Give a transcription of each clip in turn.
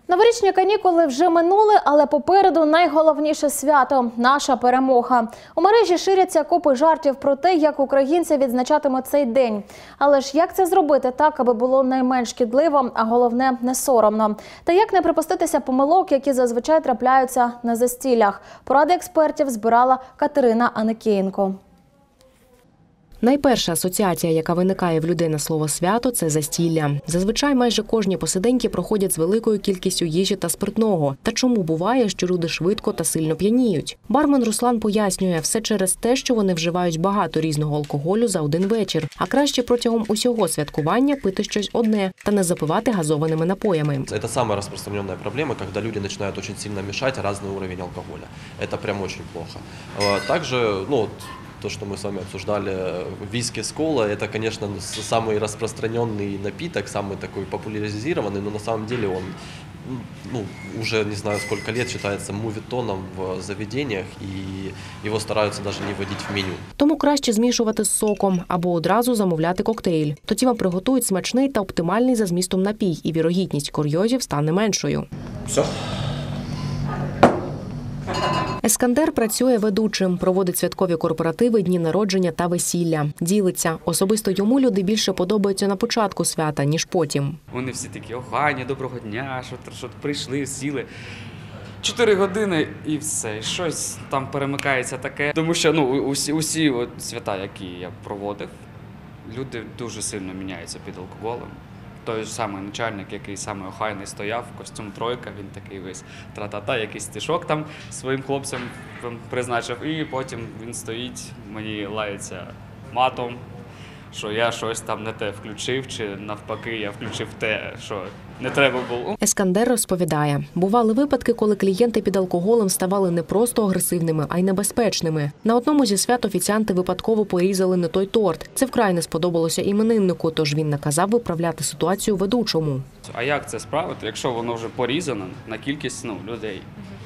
Новорічні канікули вже минули, але попереду найголовніше свято – наша перемога. У мережі ширяться купи жартів про те, як українці відзначатимуть цей день. Але ж як це зробити так, аби було найменш шкідливо, а головне – не соромно? Та як не припуститися помилок, які зазвичай трапляються на застіллях? Поради експертів збирала Катерина Аникієнко. Найперша асоціація, яка виникає в людей на слово «свято» – це застілля. Зазвичай майже кожні посиденьки проходять з великою кількістю їжі та спиртного. Та чому буває, що люди швидко та сильно п'яніють? Бармен Руслан пояснює, все через те, що вони вживають багато різного алкоголю за один вечір. А краще протягом усього святкування пити щось одне та не запивати газованими напоями. Це самая розпространена проблема, коли люди починають дуже сильно мішати різний рівень алкоголю. Це прям дуже плохо. Також, то, что мы с вами обсуждали, виски с кола, это, конечно, самый распространенный напиток, самый такой популяризированный, но на самом деле он уже не знаю сколько лет считается моветоном в заведениях, и его стараются даже не вводить в меню. Тому краще змішувати з соком або одразу замовляти коктейль. Тоді вам приготують смачний та оптимальний за змістом напій, і вірогідність курйозів стане меншою. Все. Ескандер працює ведучим, проводить святкові корпоративи, дні народження та весілля. Ділиться. Особисто йому люди більше подобаються на початку свята, ніж потім. Вони всі такі: охайні, доброго дня, що прийшли, сіли. 4 години і все, і щось там перемикається таке. Тому що усі свята, які я проводив, люди дуже сильно міняються під алкоголем. Той ж самий начальник, який самий охайний стояв, костюм тройка, він такий весь тра-та-та, якийсь стишок там своїм хлопцям призначив. І потім він стоїть, мені лається матом, що я щось там не те включив, чи навпаки я включив те, що не треба було. Ескандер розповідає, бували випадки, коли клієнти під алкоголем ставали не просто агресивними, а й небезпечними. На одному зі свят офіціанти випадково порізали не той торт. Це вкрай не сподобалося імениннику, тож він наказав виправляти ситуацію ведучому. А як це справити, якщо воно вже порізано на кількість людей?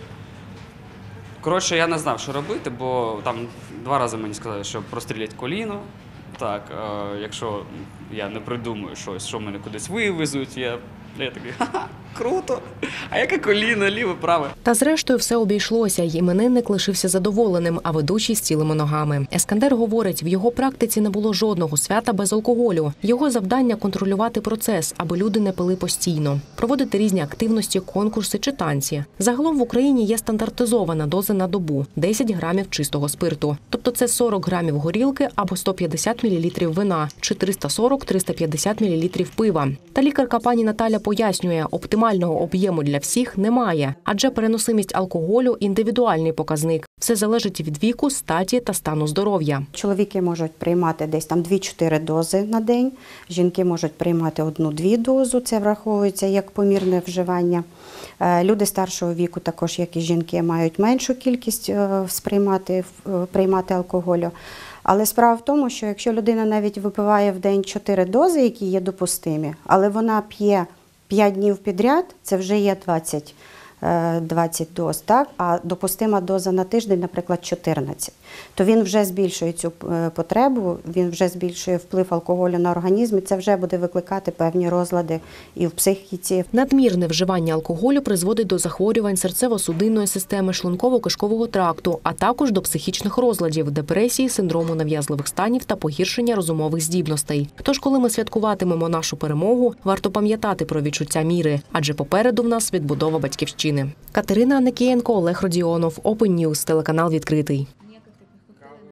Коротше, я не знав, що робити, бо там 2 рази мені сказали, що прострілять коліно. Так, якщо я не придумаю щось, що мене кудись вивезуть, я такий: ха-ха, круто, а яке коліно, ліве, праве. Та зрештою все обійшлося, й іменинник лишився задоволеним, а ведучий з цілими ногами. Ескандер говорить, в його практиці не було жодного свята без алкоголю. Його завдання – контролювати процес, аби люди не пили постійно. Проводити різні активності, конкурси чи танці. Загалом в Україні є стандартизована доза на добу – 10 грамів чистого спирту. Тобто це 40 грамів горілки або 150 мл вина чи 340-350 мл пива. Та лікарка пані Наталя пояснює, оптимального об'єму для всіх немає, адже переносимість алкоголю – індивідуальний показник. Все залежить від віку, статі та стану здоров'я. Чоловіки можуть приймати десь там 2-4 дози на день, жінки можуть приймати 1-2 дози, це враховується як помірне вживання. Люди старшого віку, також як і жінки, мають меншу кількість приймати алкоголю. Але справа в тому, що якщо людина навіть випиває в день 4 дози, які є допустимі, але вона п'є 5 днів підряд, це вже є 20 доз, так? А допустима доза на тиждень, наприклад, 14. То він вже збільшує цю потребу, він вже збільшує вплив алкоголю на організм, і це вже буде викликати певні розлади і в психіці. Надмірне вживання алкоголю призводить до захворювань серцево-судинної системи, шлунково-кишкового тракту, а також до психічних розладів, депресії, синдрому нав'язливих станів та погіршення розумових здібностей. Тож, коли ми святкуватимемо нашу перемогу, варто пам'ятати про відчуття міри, адже попереду в нас відбудова батьківщини. Катерина Аникієнко, Олег Родіонов, Open News, телеканал «Відкритий».